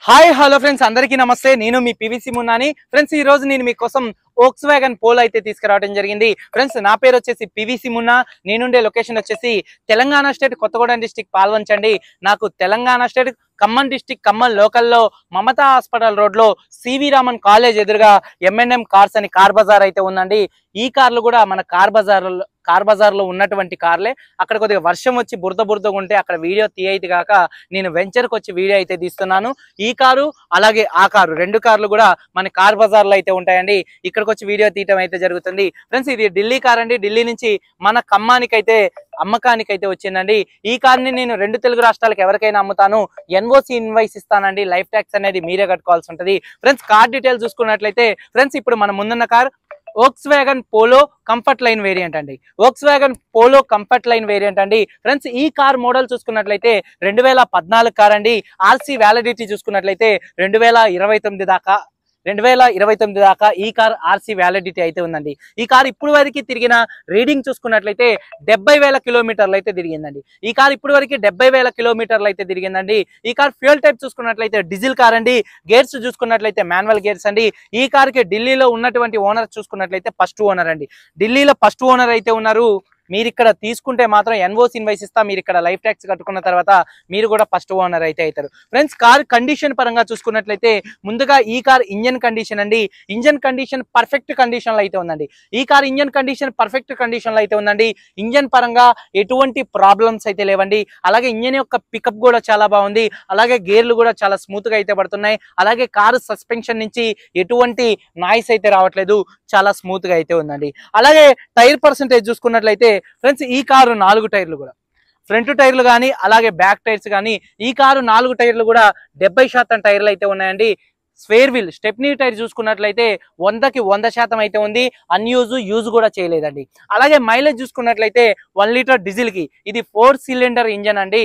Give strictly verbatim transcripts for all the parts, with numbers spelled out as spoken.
Hi hello friends, అందరికీ నమస్తే. నేను మీ పీవీసీ మున్నాని. ఫ్రెండ్స్, ఈ రోజు నేను మీకోసం వోక్స్‌వ్యాగన్ పోలో అయితే తీసుకురావడం జరిగింది. ఫ్రెండ్స్, నా పేరు వచ్చేసి పీవీసీ మున్నా. నేనుండే లొకేషన్ వచ్చేసి తెలంగాణ స్టేట్ కొత్తగూడెం డిస్టిక్ పాల్వంచండి. నాకు తెలంగాణ స్టేట్ ఖమ్మం డిస్టిక్ ఖమ్మం లోకల్లో మమతా హాస్పిటల్ రోడ్ లో సివి రామన్ కాలేజ్ ఎదురుగా ఎంఎన్ఎం కార్స్ అని కార్ బజార్ అయితే ఉందండి. ఈ కార్లు కూడా మన కార్ బజార్ కార్ బజార్ లో ఉన్నటువంటి కార్లే. అక్కడ కొద్దిగా వర్షం వచ్చి బురద బురదగా ఉంటే అక్కడ వీడియో తీయైతే కాక నేను వెంచర్ కి వచ్చి వీడియో అయితే తీస్తున్నాను. ఈ కారు అలాగే ఆ కారు రెండు కార్లు కూడా మన కార్ బజార్ లో అయితే ఉంటాయండి. ఇక్కడికి వచ్చి వీడియో తీయటం అయితే జరుగుతుంది. ఫ్రెండ్స్, ఇది ఢిల్లీ కార్ అండి. ఢిల్లీ నుంచి మన ఖమ్మానికి అయితే అమ్మకానికి అయితే వచ్చిందండి. ఈ కార్ని నేను రెండు తెలుగు రాష్ట్రాలకు ఎవరికైనా అమ్ముతాను. ఎన్ఓసి ఇన్వాయిస్ ఇస్తానండి. లైఫ్ ట్యాక్స్ అనేది మీరే కట్టుకోవాల్సి ఉంటుంది. ఫ్రెండ్స్, కార్ డీటెయిల్స్ చూసుకున్నట్లయితే ఫ్రెండ్స్, ఇప్పుడు మన ముందున్న car Volkswagen Polo comfort line variant అండి. Volkswagen Polo comfort line variant అండి. ఫ్రెండ్స్, ఈ కార్ మోడల్ చూసుకున్నట్లయితే రెండు వేల పద్నాలుగు కార్ అండి. ఆర్సీ వ్యాలిడిటీ చూసుకున్నట్లయితే రెండు వేల ఇరవై తొమ్మిది దాకా రెండు వేల ఇరవై తొమ్మిది దాకా ఈ కార్ ఆర్సీ వ్యాలిడిటీ అయితే ఉందండి. ఈ కార్ ఇప్పుడు వరకు తిరిగిన రీడింగ్ చూసుకున్నట్లయితే డెబ్బై వేల కిలోమీటర్లు అయితే తిరిగిందండి. ఈ కార్ ఇప్పుడు వరకు డెబ్బై వేల కిలోమీటర్లు అయితే తిరిగిందండి. ఈ కార్ ఫ్యూయల్ టైప్ చూసుకున్నట్లయితే డీజిల్ కార్ అండి. గేర్స్ చూసుకున్నట్లయితే మాన్యువల్ గేర్స్ అండి. ఈ కార్ కి ఢిల్లీలో ఉన్నటువంటి ఓనర్ చూసుకున్నట్లయితే ఫస్ట్ ఓనర్ అండి. ఢిల్లీలో ఫస్ట్ ఓనర్ అయితే ఉన్నారు. మీరు ఇక్కడ తీసుకుంటే మాత్రం ఎన్ఓసి ఇన్వాయిస్ ఇస్తా. మీరు ఇక్కడ లైఫ్ ట్యాక్స్ కట్టుకున్న తర్వాత మీరు కూడా ఫస్ట్ ఓనర్ అయితే అవుతారు. ఫ్రెండ్స్, కార్ కండిషన్ పరంగా చూసుకున్నట్లయితే ముందుగా ఈ కార్ ఇంజన్ కండిషన్ అండి. ఇంజన్ కండిషన్ పర్ఫెక్ట్ కండిషన్ లో అయితే ఉందండి. ఈ car engine condition perfect condition లో అయితే ఉందండి. ఇంజన్ పరంగా ఎటువంటి ప్రాబ్లమ్స్ అయితే లేవండి. అలాగే ఇంజన్ యొక్క పికప్ కూడా చాలా బాగుంది. అలాగే గేర్లు కూడా చాలా స్మూత్ గా అయితే పడుతున్నాయి. అలాగే కారు సస్పెన్షన్ నుంచి ఎటువంటి నాయిస్ అయితే రావట్లేదు. చాలా స్మూత్ గా అయితే ఉందండి. అలాగే టైర్ పర్సెంటేజ్ చూసుకున్నట్లయితే ఫ్రెండ్స్, ఈ కారు నాలుగు టైర్లు కూడా ఫ్రంట్ టైర్లు కానీ అలాగే బ్యాక్ టైర్స్ కానీ ఈ కారు నాలుగు టైర్లు కూడా డెబ్బై శాతం టైర్లు అయితే ఉన్నాయండి. స్వేర్ వీల్ స్టెప్నీ టైర్ చూసుకున్నట్లయితే వందకి వంద శాతం అయితే ఉంది. అన్యూజ్ యూజ్ కూడా చేయలేదండి. అలాగే మైలేజ్ చూసుకున్నట్లయితే వన్ లీటర్ డీజిల్ కి ఇది ఫోర్ సిలిండర్ ఇంజన్ అండి.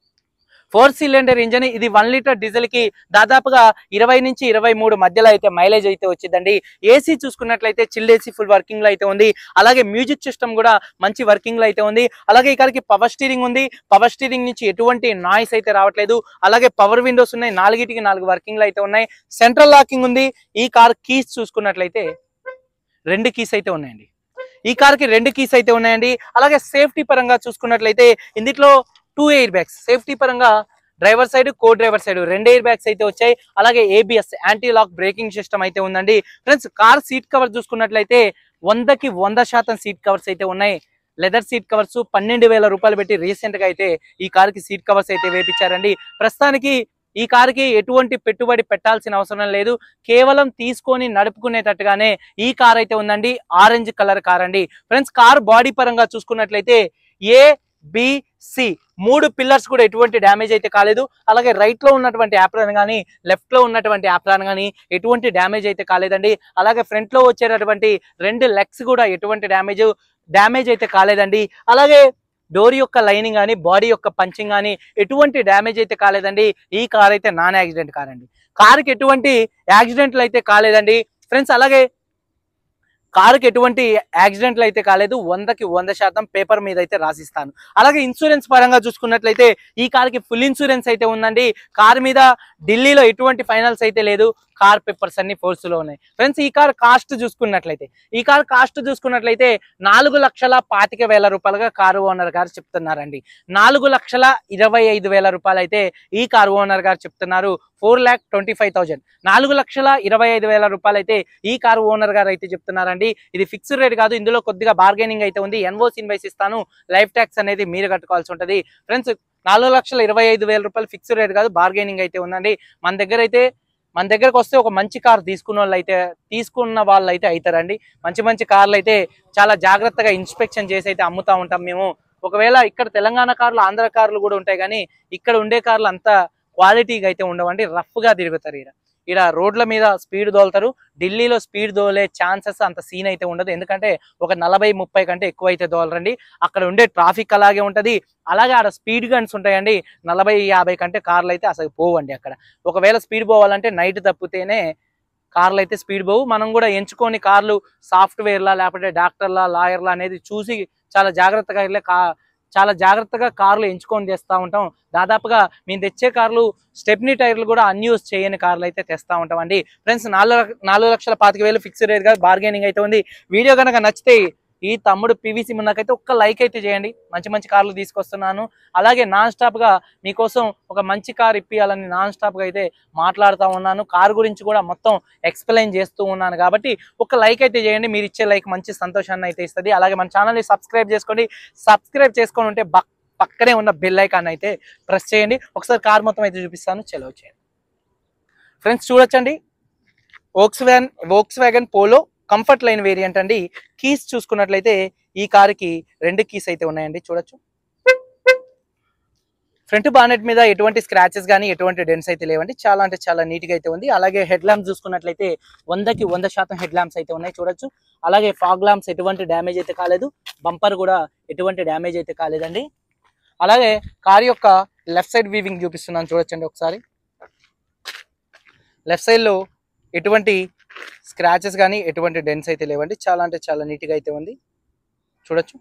ఫోర్ సిలిండర్ ఇంజన్ ఇది వన్ లీటర్ డీజిల్ కి దాదాపుగా ఇరవై నుంచి ఇరవై మూడు మధ్యలో అయితే మైలేజ్ అయితే వచ్చిందండి. ఏసీ చూసుకున్నట్లయితే చిల్డ్ ఏసీ ఫుల్ వర్కింగ్ లో అయితే ఉంది. అలాగే మ్యూజిక్ సిస్టమ్ కూడా మంచి వర్కింగ్ లో అయితే ఉంది. అలాగే ఇక్కడికి పవర్ స్టీరింగ్ ఉంది. పవర్ స్టీరింగ్ నుంచి ఎటువంటి నాయిస్ అయితే రావట్లేదు. అలాగే పవర్ విండోస్ ఉన్నాయి. నాలుగిటికి నాలుగు వర్కింగ్ లో అయితే ఉన్నాయి. సెంట్రల్ లాకింగ్ ఉంది. ఈ కార్ కీస్ చూసుకున్నట్లయితే రెండు కీస్ అయితే ఉన్నాయండి. ఈ కార్ కి రెండు కీస్ అయితే ఉన్నాయండి. అలాగే సేఫ్టీ పరంగా చూసుకున్నట్లయితే ఇందులో టూ ఎయిర్ బ్యాగ్స్ సేఫ్టీ పరంగా driver side co driver side రెండు ఎయిర్ బ్యాగ్స్ అయితే వచ్చాయి. అలాగే ABS anti lock braking system అయితే ఉందండి. ఫ్రెండ్స్, కార్ సీట్ కవర్ చూసుకున్నట్లయితే వందకి వంద శాతం సీట్ కవర్స్ అయితే ఉన్నాయి. లెదర్ సీట్ కవర్స్ పన్నెండు వేల రూపాయలు పెట్టి రీసెంట్ గా అయితే ఈ కార్ కి సీట్ కవర్స్ అయితే వేపించారండి. ప్రస్తుతానికి ఈ కార్ కి ఎటువంటి పెట్టుబడి పెట్టాల్సిన అవసరం లేదు. కేవలం తీసుకొని నడుపుకునేటట్టుగానే ఈ కార్ అయితే ఉందండి. ఆరెంజ్ కలర్ కార్ అండి. ఫ్రెండ్స్, కార్ బాడీ పరంగా చూసుకున్నట్లయితే ఏ బి సి మూడు పిల్లర్స్ కూడా ఎటువంటి డ్యామేజ్ అయితే కాలేదు. అలాగే రైట్ లో ఉన్నటువంటి యాప్రాన్ కానీ లెఫ్ట్ లో ఉన్నటువంటి యాప్రాన్ కానీ ఎటువంటి డ్యామేజ్ అయితే కాలేదండి. అలాగే ఫ్రంట్ లో వచ్చేటటువంటి రెండు లెగ్స్ కూడా ఎటువంటి డ్యామేజ్ డ్యామేజ్ అయితే కాలేదండి. అలాగే డోర్ యొక్క లైనింగ్ కానీ బాడీ యొక్క పంచింగ్ కానీ ఎటువంటి డ్యామేజ్ అయితే కాలేదండి. ఈ కార్ అయితే నాన్ యాక్సిడెంట్ కార్ అండి. కార్కి ఎటువంటి యాక్సిడెంట్లు అయితే కాలేదండి. ఫ్రెండ్స్, అలాగే కారుకి ఎటువంటి యాక్సిడెంట్లు అయితే కాలేదు. వందకి వంద శాతం పేపర్ మీద అయితే రాసిస్తాను. అలాగే ఇన్సూరెన్స్ పరంగా చూసుకున్నట్లయితే ఈ కార్కి ఫుల్ ఇన్సూరెన్స్ అయితే ఉందండి. కార్ మీద ఢిల్లీలో ఎటువంటి ఫైనల్స్ అయితే లేదు. కార్ పేపర్స్ అన్ని ఫోర్స్ లో ఉన్నాయి. ఫ్రెండ్స్, ఈ కార్ కాస్ట్ చూసుకున్నట్లయితే ఈ కార్ కాస్ట్ చూసుకున్నట్లయితే నాలుగు లక్షల పాతిక వేల రూపాయలుగా కారు ఓనర్ గారు చెప్తున్నారండి. నాలుగు లక్షల ఇరవై ఐదు వేల రూపాయలు అయితే ఈ కారు ఓనర్ గారు చెప్తున్నారు. Four lakh twenty five thousand నాలుగు లక్షల ఇరవై ఐదు వేల రూపాయలు అయితే ఈ కారు ఓనర్ గారు అయితే చెప్తున్నారండి. ఇది ఫిక్స్డ్ రేట్ కాదు. ఇందులో కొద్దిగా బార్గెనింగ్ అయితే ఉంది. ఎన్ఓసి ఇన్వాయిస్ ఇస్తాను. లైఫ్ ట్యాక్స్ అనేది మీరు కట్టుకోవాల్సి ఉంటుంది. ఫ్రెండ్స్, నాలుగు లక్షల ఇరవై ఐదు వేల రూపాయలు ఫిక్స్డ్ రేట్ కాదు, బార్గెనింగ్ అయితే ఉందండి. మన దగ్గర అయితే మన దగ్గరకు వస్తే ఒక మంచి కార్ తీసుకున్న వాళ్ళు అయితే తీసుకున్న వాళ్ళు అయితే అవుతారండి. మంచి మంచి కార్లు అయితే చాలా జాగ్రత్తగా ఇన్స్పెక్షన్ చేసి అయితే అమ్ముతా ఉంటాం మేము. ఒకవేళ ఇక్కడ తెలంగాణ కార్లు ఆంధ్ర కార్లు కూడా ఉంటాయి కానీ ఇక్కడ ఉండే కార్లు అంత క్వాలిటీగా అయితే ఉండవండి. రఫ్ గా తిరుగుతారు. ఇక్కడ ఇక్కడ రోడ్ల మీద స్పీడ్ దోలుతారు. ఢిల్లీలో స్పీడ్ దోలే ఛాన్సెస్ అంత సీన్ అయితే ఉండదు. ఎందుకంటే ఒక నలభై ముప్పై కంటే ఎక్కువ అయితే దోలరండి. అక్కడ ఉండే ట్రాఫిక్ అలాగే ఉంటది. అలాగే ఆడ స్పీడ్ గన్స్ ఉంటాయండి. నలభై యాభై కంటే కార్లు అయితే అసలు పోవండి. అక్కడ ఒకవేళ స్పీడ్ పోవాలంటే నైట్ తప్పితేనే కార్లు అయితే స్పీడ్ పోవు. మనం కూడా ఎంచుకొని కార్లు సాఫ్ట్వేర్లా లేకపోతే డాక్టర్లా లాయర్లా అనేది చూసి చాలా జాగ్రత్తగా వెళ్ళే కా చాలా జాగ్రత్తగా కార్లు ఎంచుకొని తెస్తూ ఉంటాం. దాదాపుగా మేము తెచ్చే కార్లు స్టెప్నీ టైర్లు కూడా అన్యూస్ చేయని కార్లు అయితే తెస్తూ ఉంటామండి. ఫ్రెండ్స్ నాలుగు నాలుగు లక్షల పాతిక వేలు ఫిక్స్డ్ రేట్ గా బార్గెనింగ్ అయితే ఉంది. వీడియో కనుక నచ్చితే ఈ తమ్ముడు పీవీసీ మున్నాకైతే ఒక్క లైక్ అయితే చేయండి. మంచి మంచి కార్లు తీసుకొస్తున్నాను. అలాగే నాన్ స్టాప్ గా మీకోసం ఒక మంచి కార్ ఇప్పియాలని నాన్ స్టాప్ గా అయితే మాట్లాడుతూ ఉన్నాను. కార్ గురించి కూడా మొత్తం ఎక్స్ప్లెయిన్ చేస్తూ ఉన్నాను కాబట్టి ఒక లైక్ అయితే చేయండి. మీరు ఇచ్చే లైక్ మంచి సంతోషాన్ని అయితే ఇస్తుంది. అలాగే మన ఛానల్ని సబ్స్క్రైబ్ చేసుకోండి. సబ్స్క్రైబ్ చేసుకొని ఉంటే పక్కనే ఉన్న బెల్ ఐకాన్ అయితే ప్రెస్ చేయండి. ఒకసారి కార్ మొత్తం అయితే చూపిస్తాను. చలో చేయండి ఫ్రెండ్స్. చూడొచ్చండి, Volks van Volkswagen Polo comfort line variant అండి. కీస్ చూసుకున్నట్లయితే ఈ కారుకి రెండు కీస్ అయితే ఉన్నాయండి. చూడొచ్చు, ఫ్రంట్ బానెట్ మీద ఎటువంటి స్క్రాచెస్ కానీ ఎటువంటి డెన్స్ అయితే లేవండి. చాలా అంటే చాలా నీట్ గా అయితే ఉంది. అలాగే హెడ్ ల్యాంప్స్ చూసుకున్నట్లయితే వందకి వంద శాతం హెడ్ ల్యాంప్స్ అయితే ఉన్నాయి. చూడొచ్చు, అలాగే ఫాగ్ ల్యాంప్స్ ఎటువంటి డ్యామేజ్ అయితే కాలేదు. బంపర్ కూడా ఎటువంటి డ్యామేజ్ అయితే కాలేదండి. అలాగే కార్ యొక్క లెఫ్ట్ సైడ్ వీవింగ్ చూపిస్తున్నాను. చూడొచ్చండి ఒకసారి. లెఫ్ట్ సైడ్ లో ఎటువంటి స్క్రాచెస్ కానీ ఎటువంటి డెన్స్ అయితే లేవండి. చాలా అంటే చాలా నీట్గా అయితే ఉంది. చూడొచ్చు,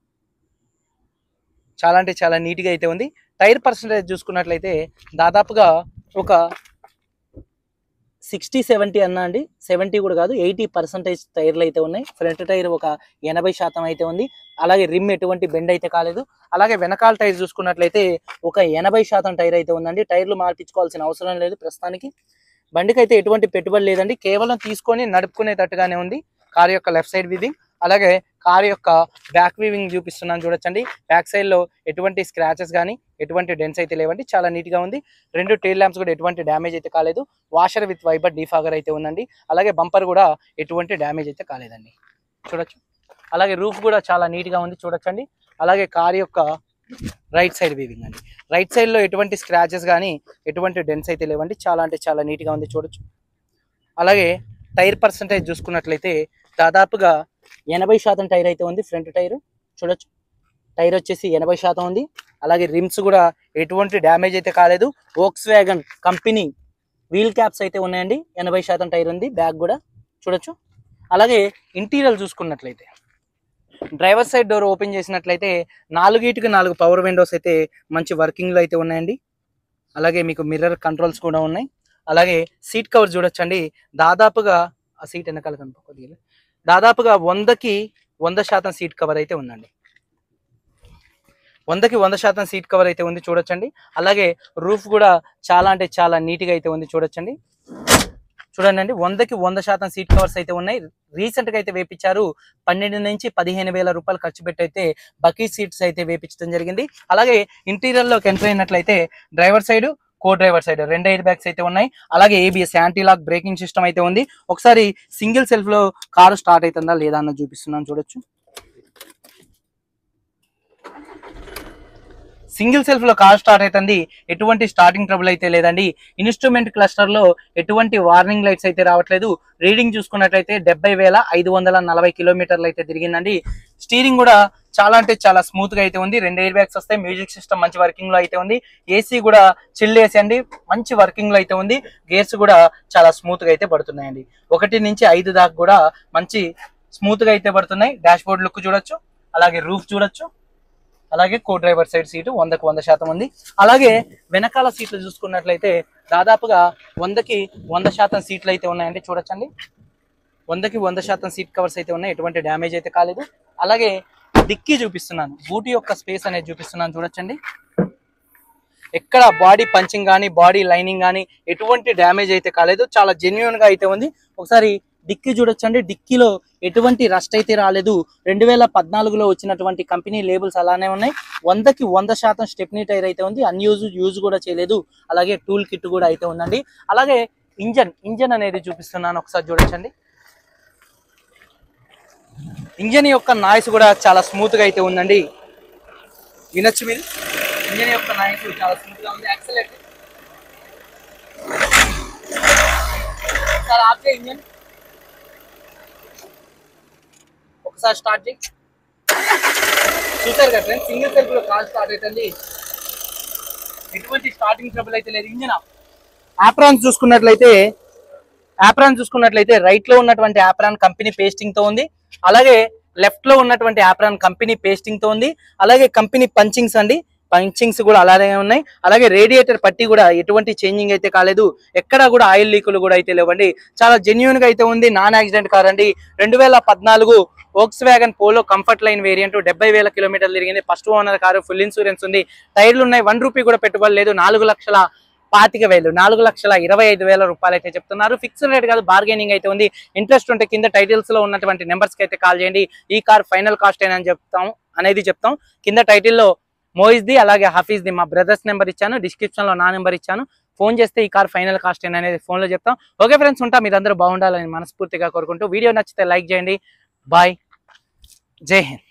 చాలా అంటే చాలా నీట్గా అయితే ఉంది. టైర్ పర్సంటేజ్ చూసుకున్నట్లయితే దాదాపుగా ఒక సిక్స్టీ సెవెంటీ అన్నా అండి, సెవెంటీ కూడా కాదు, ఎయిటీ పర్సెంటేజ్ టైర్లు అయితే ఉన్నాయి. ఫ్రంట్ టైర్ ఒక ఎనభై శాతం అయితే ఉంది. అలాగే రిమ్ ఎటువంటి బెండ్ అయితే కాలేదు. అలాగే వెనకాల టైర్ చూసుకున్నట్లయితే ఒక ఎనభై శాతం టైర్ అయితే ఉందండి. టైర్లు మార్పించుకోవాల్సిన అవసరం లేదు ప్రస్తుతానికి. బండికి అయితే ఎటువంటి పెట్టుబడి లేదండి, కేవలం తీసుకొని నడుపుకునేటట్టుగానే ఉంది కార్ యొక్క లెఫ్ట్ సైడ్ వీవింగ్. అలాగే కార్ యొక్క బ్యాక్ వీవింగ్ చూపిస్తున్నాను. చూడొచ్చండి, బ్యాక్ సైడ్ లో ఎటువంటి స్క్రాచెస్ కానీ ఎటువంటి డెన్స్ అయితే లేవండి. చాలా నీట్ గా ఉంది. రెండు టైల్ ల్యాంప్స్ కూడా ఎటువంటి డ్యామేజ్ అయితే కాలేదు. వాషర్ విత్ వైబర్ డీఫాగర్ అయితే ఉందండి. అలాగే బంపర్ కూడా ఎటువంటి డ్యామేజ్ అయితే కాలేదండి. చూడొచ్చు, అలాగే రూఫ్ కూడా చాలా నీట్ గా ఉంది. చూడొచ్చండి, అలాగే కార్ యొక్క రైట్ సైడ్ వీవింగ్ అండి. రైట్ సైడ్ లో ఎటువంటి స్క్రాచెస్ కానీ ఎటువంటి డెన్స్ అయితే లేవండి. చాలా అంటే చాలా నీట్ గా ఉంది. చూడొచ్చు, అలాగే టైర్ పర్సంటేజ్ చూసుకున్నట్లయితే దాదాపుగా ఎనభై శాతం టైర్ అయితే ఉంది. ఫ్రంట్ టైర్ చూడొచ్చు, టైర్ వచ్చేసి ఎనభై శాతం ఉంది. అలాగే రిమ్స్ కూడా ఎటువంటి డ్యామేజ్ అయితే కాలేదు. Volkswagen company wheel caps అయితే ఉన్నాయండి. ఎనభై శాతం టైర్ ఉంది. బ్యాక్ కూడా చూడొచ్చు. అలాగే ఇంటీరియర్ చూసుకున్నట్లయితే డ్రైవర్ సైడ్ డోర్ ఓపెన్ చేసినట్లయితే నాలుగిటికి నాలుగు పవర్ విండోస్ అయితే మంచి వర్కింగ్ లో అయితే ఉన్నాయండి. అలాగే మీకు మిర్రర్ కంట్రోల్స్ కూడా ఉన్నాయి. అలాగే సీట్ కవర్ చూడొచ్చండి, దాదాపుగా ఆ సీట్ వెనకాల కనుక దాదాపుగా వందకి వంద శాతం సీట్ కవర్ అయితే ఉందండి. వందకి వంద శాతం సీట్ కవర్ అయితే ఉంది. చూడొచ్చండి, అలాగే రూఫ్ కూడా చాలా అంటే చాలా నీట్ గా అయితే ఉంది. చూడొచ్చండి, చూడండి అండి, వందకి వంద శాతం సీట్ కవర్స్ అయితే ఉన్నాయి. రీసెంట్ గా అయితే వేపించారు. పన్నెండు నుంచి పదిహేను వేల రూపాయలు ఖర్చు పెట్టి అయితే బకీ సీట్స్ అయితే వేపించడం జరిగింది. అలాగే ఇంటీరియర్ లోకి ఎంటర్ అయినట్లయితే driver side co driver side రెండు ఎయిర్ బ్యాగ్స్ అయితే ఉన్నాయి. అలాగే ABS anti lock braking system అయితే ఉంది. ఒకసారి సింగిల్ సెల్ఫ్ లో కారు స్టార్ట్ అవుతుందా లేదా అన్న చూపిస్తున్నాను. చూడొచ్చు, సింగిల్ సెల్ఫ్ లో కార్ స్టార్ట్ అవుతుంది. ఎటువంటి స్టార్టింగ్ ట్రబుల్ అయితే లేదండి. ఇన్స్ట్రుమెంట్ క్లస్టర్ లో ఎటువంటి వార్నింగ్ లైట్స్ అయితే రావట్లేదు. రీడింగ్ చూసుకున్నట్లయితే డెబ్బై వేల ఐదు వందల నలభై కిలోమీటర్లు అయితే తిరిగిందండి. స్టీరింగ్ కూడా చాలా అంటే చాలా స్మూత్ గా అయితే ఉంది. రెండు ఎయిర్ బ్యాగ్స్ వస్తాయి. మ్యూజిక్ సిస్టమ్ మంచి వర్కింగ్ లో అయితే ఉంది. ఏసీ కూడా చిల్ ఏసీ అండి, మంచి వర్కింగ్ లో అయితే ఉంది. గేర్స్ కూడా చాలా స్మూత్ గా అయితే పడుతున్నాయండి. ఒకటి నుంచి ఐదు దాకా కూడా మంచి స్మూత్ గా అయితే పడుతున్నాయి. డాష్ బోర్డ్ లుక్ చూడొచ్చు, అలాగే రూఫ్ చూడొచ్చు, అలాగే కో డ్రైవర్ సైడ్ సీటు వందకు వంద శాతం ఉంది. అలాగే వెనకాల సీట్లు చూసుకున్నట్లయితే దాదాపుగా వందకి వంద శాతం సీట్లు అయితే ఉన్నాయండి. చూడొచ్చండి, వందకి వంద శాతం సీట్ కవర్స్ అయితే ఉన్నాయి. ఎటువంటి డ్యామేజ్ అయితే కాలేదు. అలాగే డిక్కీ చూపిస్తున్నాను, బూటీ యొక్క స్పేస్ అనేది చూపిస్తున్నాను. చూడొచ్చండి, ఎక్కడ బాడీ పంచింగ్ కానీ బాడీ లైనింగ్ కానీ ఎటువంటి డ్యామేజ్ అయితే కాలేదు. చాలా జెన్యున్ గా అయితే ఉంది. ఒకసారి డిక్కీ చూడొచ్చండి, డిక్కీలో ఎటువంటి రస్ట్ అయితే రాలేదు. రెండు వేల పద్నాలుగులో వచ్చినటువంటి కంపెనీ లేబుల్స్ అలానే ఉన్నాయి. వందకి వంద శాతం స్టెప్నీ టైర్ అయితే ఉంది. అన్యూజ్ యూజ్ కూడా చేయలేదు. అలాగే టూల్ కిట్ కూడా అయితే ఉందండి. అలాగే ఇంజన్ ఇంజన్ అనేది చూపిస్తున్నాను, ఒకసారి చూడొచ్చండి. ఇంజన్ యొక్క నాయిస్ కూడా చాలా స్మూత్ గా అయితే ఉందండి. వినొచ్చు మీరు, ఇంజన్ యొక్క నాయిస్ చాలా స్మూత్ గా ఉంది. యాక్సిలరేటర్ ఒకసారి ఆఫ్ చేయి, ఇంజన్ ఒకసారి స్టార్ట్ చేయి. చూసారు కదా ఫ్రెండ్స్, సింగిల్ సెల్ఫ్ లో కార్ స్టార్ట్ అవుతుంది. ఎటువంటి స్టార్టింగ్ ట్రబుల్ అయితే లేదు. ఇంజన్ ఆప్రాన్స్ చూసుకున్నట్లయితే ఆప్రాన్ చూసుకున్నట్లయితే రైట్ లో ఉన్నటువంటి ఆప్రాన్ కంపెనీ పేస్టింగ్ తో ఉంది. అలాగే లెఫ్ట్ లో ఉన్నటువంటి యాప్రాన్ కంపెనీ పేస్టింగ్ తో ఉంది. అలాగే కంపెనీ పంచింగ్స్ అండి, పంచింగ్స్ కూడా అలాగే ఉన్నాయి. అలాగే రేడియేటర్ పట్టి కూడా ఎటువంటి చేంజింగ్ అయితే కాలేదు, ఎక్కడ కూడా ఆయిల్ లీకులు కూడా అయితే లేవండి. చాలా జెన్యూన్ గా అయితే ఉంది. నాన్ యాక్సిడెంట్ కార్ అండి. రెండు వేల పద్నాలుగు Volkswagen Polo comfort line variant, డెబ్బై వేల కిలోమీటర్లు తిరిగింది. First owner car, full insurance ఉంది, టైర్లు ఉన్నాయి, వన్ రూపీ కూడా పెట్టుబడి లేదు. నాలుగు లక్షల పాతిక వేలు నాలుగు లక్షల ఇరవై ఐదు వేల రూపాయలు అయితే చెప్తున్నారు. ఫిక్స్డ్ రేట్ కాదు, బార్గెనింగ్ అయితే ఉంది. ఇంట్రెస్ట్ ఉంటే కింద టైటిల్స్ లో ఉన్నటువంటి నెంబర్స్ కి అయితే కాల్ చేయండి. ఈ కార్ ఫైనల్ కాస్ట్ అని చెప్తాం అనేది చెప్తాం. కింద టైటిల్లో మోయిజ్ ది అలాగే హఫీజ్ ది మా బ్రదర్స్ నెంబర్ ఇచ్చాను, డిస్క్రిప్షన్ లో నా నెంబర్ ఇచ్చాను. ఫోన్ చేస్తే ఈ కార్ ఫైనల్ కాస్ట్ అనేది ఫోన్ లో చెప్తాం. ఓకే ఫ్రెండ్స్, ఉంటా. మీరందరూ బాగుండాలని మనస్ఫూర్తిగా కోరుకుంటూ వీడియో నచ్చితే లైక్ చేయండి. బాయ్, జై హింద్.